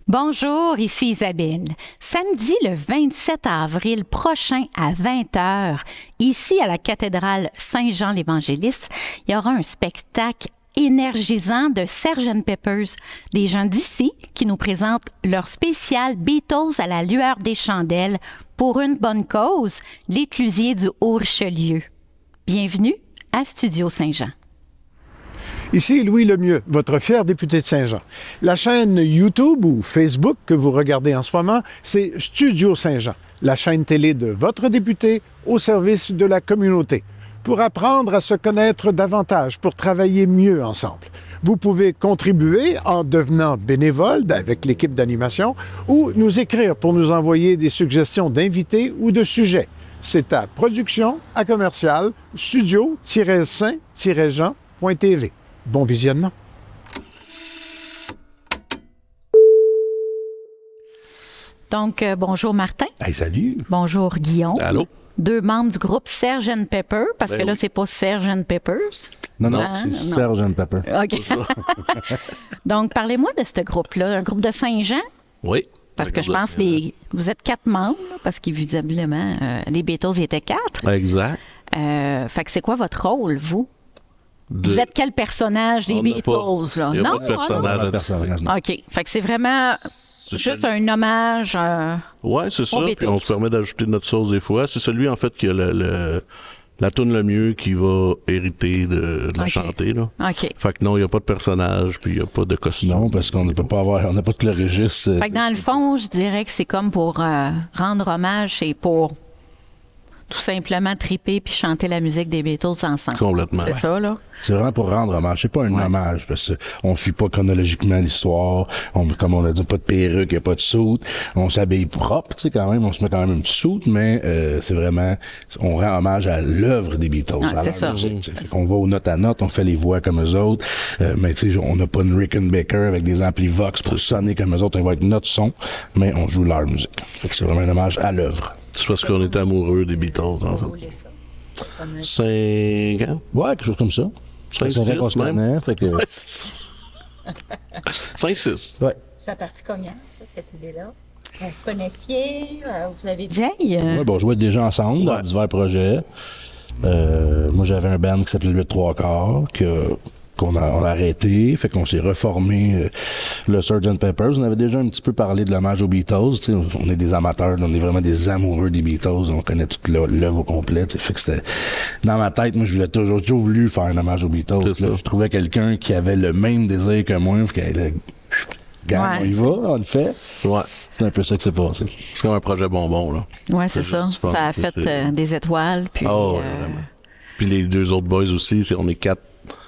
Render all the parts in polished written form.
Bonjour, ici Isabelle. Samedi le 27 avril prochain à 20h, ici à la cathédrale Saint-Jean-l'Évangéliste, il y aura un spectacle énergisant de Sgt. Pepper's, des gens d'ici qui nous présentent leur spécial Beatles à la lueur des chandelles pour une bonne cause, l'éclusier du Haut-Richelieu. Bienvenue à Studio Saint-Jean. Ici Louis Lemieux, votre fier député de Saint-Jean. La chaîne YouTube ou Facebook que vous regardez en ce moment, c'est Studio Saint-Jean, la chaîne télé de votre député au service de la communauté, pour apprendre à se connaître davantage, pour travailler mieux ensemble. Vous pouvez contribuer en devenant bénévole avec l'équipe d'animation ou nous écrire pour nous envoyer des suggestions d'invités ou de sujets. C'est à production@commercial studio-saint-jean.tv. Bon visionnement. Donc, bonjour Martin. Hey, salut. Bonjour Guillaume. Allô. Deux membres du groupe Sgt. Pepper, parce que là, c'est pas Sgt. Peppers. Non, Non. c'est Sgt. Pepper. OK. Donc, parlez-moi de ce groupe-là, un groupe de Saint-Jean. Oui. Parce que je pense que vous êtes 4 membres, là, parce qu'évidemment, les Beatles étaient 4. Exact. Fait que c'est quoi votre rôle, vous? Vous êtes quel personnage des Beatles, là? Il n'y a Non, pas de personnage. OK. Fait que c'est vraiment juste un hommage. Oui, c'est ça. Beatles. Puis on se permet d'ajouter notre sauce des fois. C'est celui, en fait, qui a la toune le mieux qui va hériter de la chanter, là. OK. Fait que non, il n'y a pas de personnage, puis il n'y a pas de costume. Non, parce qu'on ne peut pas avoir, on n'a pas de chlorégis. Fait que dans le fond, je dirais que c'est comme pour rendre hommage, c'est pour tout simplement triper puis chanter la musique des Beatles ensemble. Complètement. C'est ça, là? C'est vraiment pour rendre hommage. C'est pas un hommage, parce qu'on ne suit pas chronologiquement l'histoire. Comme on a dit, pas de perruque, il n'y a pas de soute. On s'habille propre, tu sais, quand même. On se met quand même une petite soute, mais c'est vraiment... On rend hommage à l'œuvre des Beatles. Ah, c'est ça. On va aux notes à notes, on fait les voix comme eux autres. Mais tu sais, on n'a pas une Rickenbacker avec des amplis Vox pour sonner comme eux autres. On va être notre son, mais on joue leur musique. Fait que c'est vraiment un hommage à l'œuvre. C'est parce qu'on est amoureux des Beatles, en fait. 5 ans? Ouais, quelque chose comme ça. 5-6 qu'on se même. connaît, fait que... Ouais, 5-6. Ouais. Ça a parti combien, ça, cette idée-là? Vous vous connaissiez? Vous avez dit... Hey, Ouais, bon, on jouait déjà ensemble dans Ouais. divers projets. Moi, j'avais un band qui s'appelait le 8-3-quarts, qu'on a arrêté, fait qu'on s'est reformé le Sgt. Pepper's. On avait déjà un petit peu parlé de l'hommage aux Beatles. T'sais, on est des amateurs, on est vraiment des amoureux des Beatles. On connaît toute l'œuvre au complet. Fait que c'était dans ma tête, moi, je voulais toujours voulu faire un hommage aux Beatles. Là, je trouvais quelqu'un qui avait le même désir que moi. On y va, on le fait. Ouais. C'est un peu ça que c'est passé. C'est comme un projet bonbon, là. ouais, c'est ça. juste fun, Ça a c'est- fait des étoiles. Puis, Oh, ouais, vraiment. Puis les deux autres boys aussi, on est 4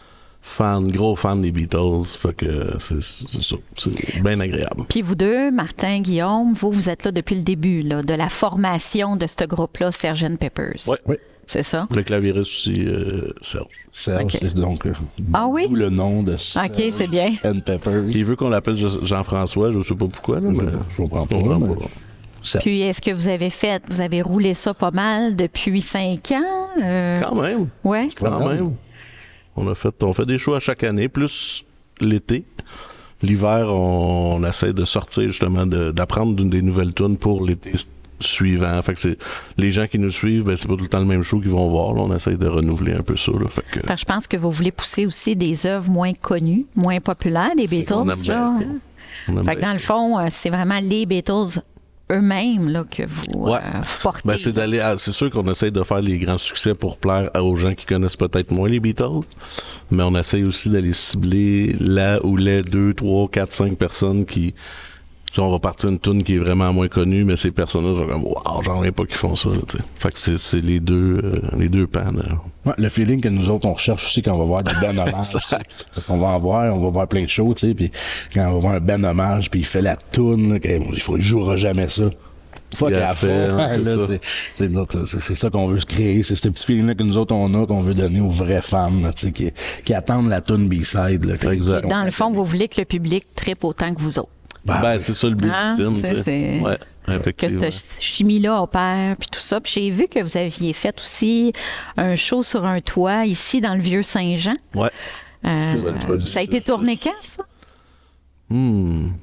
gros fans des Beatles. Fait que c'est ça. C'est bien agréable. puis vous deux, Martin, Guillaume, vous êtes là depuis le début là, de la formation de ce groupe-là, Sgt. Peppers. Ouais. Oui. C'est ça? Le clavieriste aussi, Serge. Serge, Ok. c'est donc Ah oui? d'où le nom de OK, c'est bien. Sgt. Pepper's. Il veut qu'on l'appelle Jean-François, je sais pas pourquoi. Là, mais Je comprends pas. on comprend mais- pas. Serge. Puis, est-ce que vous avez roulé ça pas mal depuis 5 ans? Quand même, Ouais. quand même. On fait des shows à chaque année, plus l'été. L'hiver, on essaie de sortir justement, d'apprendre des nouvelles tunes pour l'été suivant. Fait que c'est les gens qui nous suivent, ben, c'est pas tout le temps le même show qu'ils vont voir. Là. On essaie de renouveler un peu ça. Là. Fait que, Parce que je pense que vous voulez pousser aussi des œuvres moins connues, moins populaires des Beatles. on aime bien là, ça. hein? On aime Fait que bien dans le ça. fond, c'est vraiment les Beatles eux-mêmes là, que vous Ouais. portez. Ben, c'est sûr qu'on essaie de faire les grands succès pour plaire aux gens qui connaissent peut-être moins les Beatles, mais on essaie aussi d'aller cibler là où les 2, 3, 4, 5 personnes qui... Si on va partir une tune qui est vraiment moins connue, mais ces personnes-là sont comme « Wow, j'en reviens pas qu'ils font ça. » Fait que c'est les deux pans. là. Ouais, le feeling que nous autres, on recherche aussi quand on va voir des ben hommages. tu sais. Parce qu'on va on va voir plein de shows, tu sais, puis quand on va voir un ben hommage, puis il fait la toune, il jouera jamais ça. Fuck Il a la fait, fin. hein, c'est Là, ça. c'est ça qu'on veut se créer, c'est ce petit feeling-là que nous autres, on a, qu'on veut donner aux vrais fans, là, tu sais, qui attendent la toune B-side. Là, Exact. Dans le fond, vous voulez que le public trippe autant que vous autres. Ben, c'est ça le but Hein, ultime. ça, tu sais. c'est- Ouais, Que effectivement. cette chimie-là opère, puis tout ça. Puis j'ai vu que vous aviez fait aussi un show sur un toit ici dans le Vieux-Saint-Jean. Ouais. Ça a été tourné quand, ça?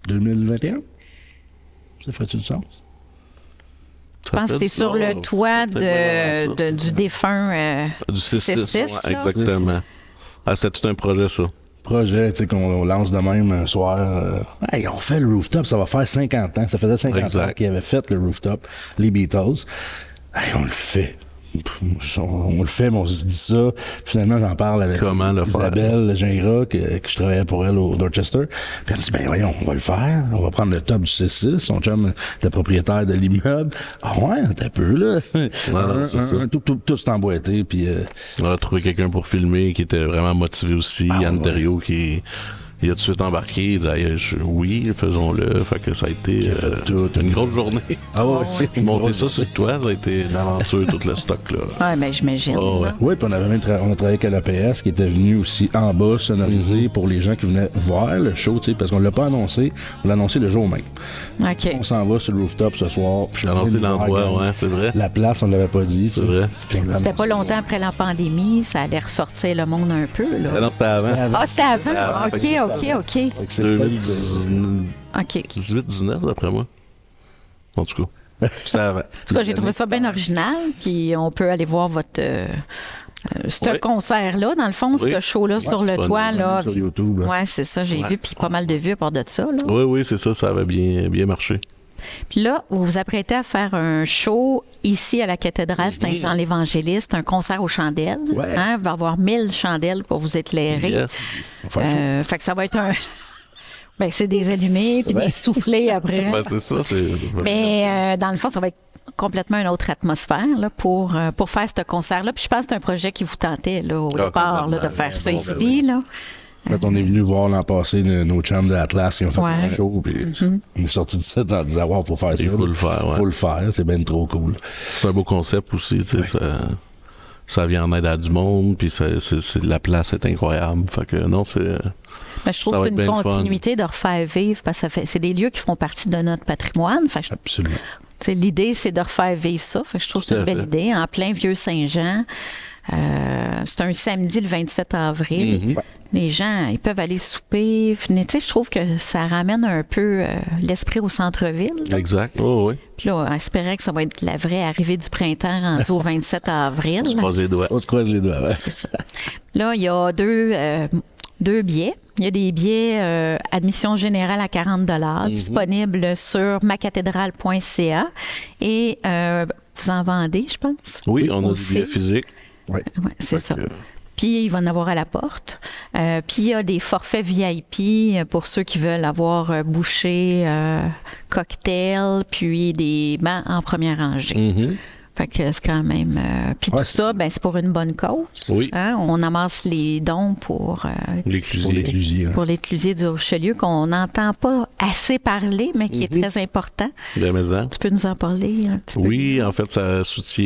2021? Ça fait-tu du sens? Je pense que c'est sur le toit du défunt Du 6-6, C6, ouais, là. exactement. Ah, c'était tout un projet, ça. Projet, tu sais, qu'on lance de même un soir. Hey, on fait le rooftop, ça va faire 50 ans. Ça faisait 50 ans qu'ils avaient fait le rooftop, les Beatles. Hey, on le fait. On le fait, mais on se dit ça. Finalement, j'en parle avec Isabelle Gingras, que je travaillais pour elle au Dorchester. Puis elle me dit, ben voyons, on va le faire. On va prendre le top du 6-6. Son chum était propriétaire de l'immeuble. Ah ouais, t'as peu, là. Tout s'est emboîté. Puis, on a trouvé quelqu'un pour filmer qui était vraiment motivé aussi. Yann Thériault qui... Il a tout de suite embarqué, il a dit oui, faisons-le. Fait que ça a été une grosse journée. Ah ouais. Monter ça sur toi, ça a été une aventure, tout le stock, là. Oui, mais j'imagine. Oh, ouais. Oui, puis on a travaillé avec l'APS qui était venu aussi en bas sonoriser pour les gens qui venaient voir le show, tu sais, parce qu'on l'a pas annoncé, on l'a annoncé le jour même. OK. On s'en va sur le rooftop ce soir. J'ai annoncé l'endroit, ouais, c'est vrai. La place, on ne l'avait pas dit. C'est vrai. C'était pas longtemps après la pandémie, ça allait ressortir le monde un peu, là. Ah non, c'était avant. Ah, c'était avant? OK. C'est 2018-19, d'après moi. En tout cas. C'était avant. En tout cas, j'ai trouvé ça bien original, puis on peut aller voir votre... ce concert-là, dans le fond, ce show-là sur le toit, là. Sur YouTube. Oui, c'est ça, j'ai vu, puis pas mal de vues à part de ça, là. Oui, c'est ça, ça avait bien marché. Puis là, vous vous apprêtez à faire un show ici à la cathédrale Saint-Jean-l'Évangéliste, un concert aux chandelles. Ouais. Hein? Il va y avoir 1000 chandelles pour vous éclairer. Yes. Fait que ça va être un... Ben, c'est des allumés puis des soufflets après. Ben, c'est ça, c'est... Mais dans le fond, ça va être complètement une autre atmosphère là, pour faire ce concert-là. Puis je pense que c'est un projet qui vous tentait là, au départ là, de faire ça ici. Là. Quand on est venu voir l'an passé nos chums de Atlas qui ont fait un show, puis on est sorti de ça en disant, wow, faut faire ça. Il faut le faire, ouais. Faut le faire, c'est bien trop cool. C'est un beau concept aussi, tu sais, ça vient en aide à du monde, puis la place est incroyable. Fait que non, c'est... Ben, je trouve que c'est une continuité de refaire vivre, parce que c'est des lieux qui font partie de notre patrimoine. Fait que absolument. L'idée, c'est de refaire vivre ça. Fait que je trouve que c'est une belle idée. En plein Vieux-Saint-Jean. C'est un samedi le 27 avril. Les gens, ils peuvent aller souper. Je trouve que ça ramène un peu l'esprit au centre-ville. Exact. Oh, oui. Puis là, on espérait que ça va être la vraie arrivée du printemps rendue au 27 avril. On se croise les doigts. On se croise les doigts, ouais. Là, il y a deux billets. Il y a des billets admission générale à 40 disponibles sur macathédrale.ca et vous en vendez, je pense? Oui, on a des billets physiques. Oui, c'est ça. Puis, il va en avoir à la porte. Puis, il y a des forfaits VIP pour ceux qui veulent avoir boucher, cocktail, puis des bancs en première rangée. Fait que c'est quand même... puis tout ça, ben, c'est pour une bonne cause. Oui. Hein? On amasse les dons pour l'éclusier du Richelieu, qu'on n'entend pas assez parler, mais qui est très important. Bien, tu peux nous en parler un petit peu? Oui, en fait, ça soutient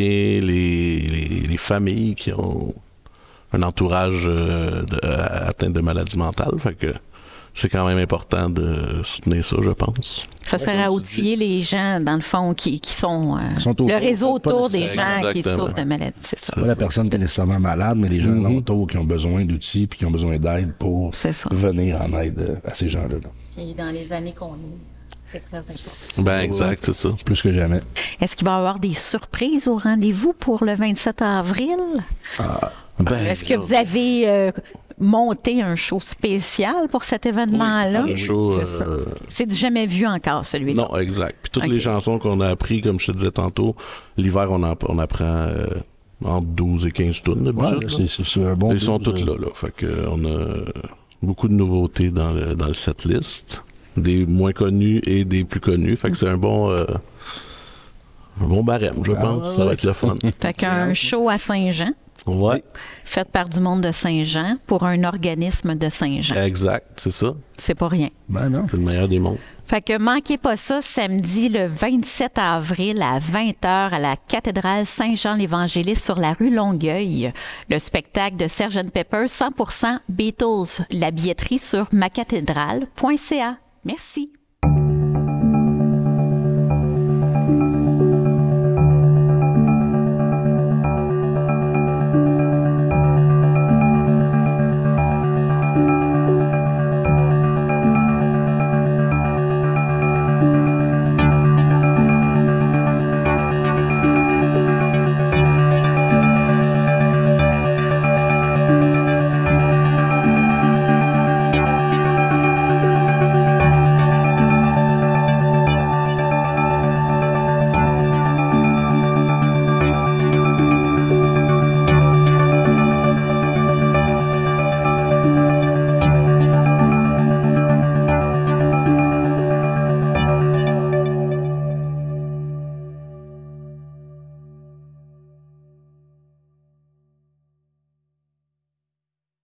les familles qui ont un entourage atteint de maladie mentale. Fait que c'est quand même important de soutenir ça, je pense. Ça sert à outiller les gens, dans le fond, qui sont le réseau autour des gens qui souffrent de maladies, c'est ça. Pas la personne qui est nécessairement malade, mais les gens autour qui ont besoin d'outils puis qui ont besoin d'aide pour venir en aide à ces gens-là. Puis dans les années qu'on est, c'est très important. Ben exact, c'est ça. Plus que jamais. Est-ce qu'il va y avoir des surprises au rendez-vous pour le 27 avril? Est-ce que vous avez... monter un show spécial pour cet événement-là. Oui, show, c'est du jamais vu encore, celui-là. Non, exact. Puis toutes les chansons qu'on a apprises, comme je te disais tantôt, l'hiver, on apprend entre 12 et 15 tonnes. C'est un bon. Ils sont toutes là. Fait que on a beaucoup de nouveautés dans le setlist. Des moins connus et des plus connus. Fait que c'est un bon barème, je pense. Ça va être le fun. Fait qu'un show à Saint-Jean. Ouais. Fait par du monde de Saint-Jean pour un organisme de Saint-Jean. Exact, c'est ça. C'est pas rien. Ben non. C'est le meilleur des mondes. Fait que manquez pas ça samedi le 27 avril à 20h à la cathédrale Saint-Jean-l'Évangéliste sur la rue Longueuil. Le spectacle de Sgt. Pepper 100% Beatles. La billetterie sur macathédrale.ca. Merci.